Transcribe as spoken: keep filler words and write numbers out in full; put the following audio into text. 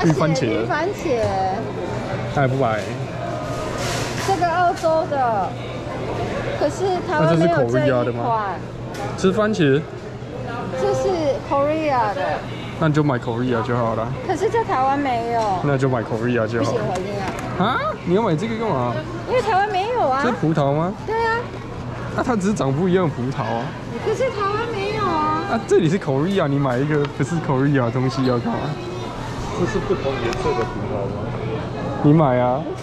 绿番茄， 绿番茄， 他还不买。 这个澳洲的，可是台湾没有这一款。 吃番茄？ 这是 Korea 的。 那你就买 Korea 就好了。 可是在台湾没有。 那就买 Korea 就好。 不喜欢这样。 啊？你要买这个干嘛？ 因为台湾没有啊。 这是葡萄吗？ 对啊。 那、啊、它只是长不一样的葡萄啊。 可是台湾没有啊。 啊，这里是 Korea， 你买一个不是 Korea 的东西要干嘛？ 这是不同颜色的葡萄吗？ 你买啊。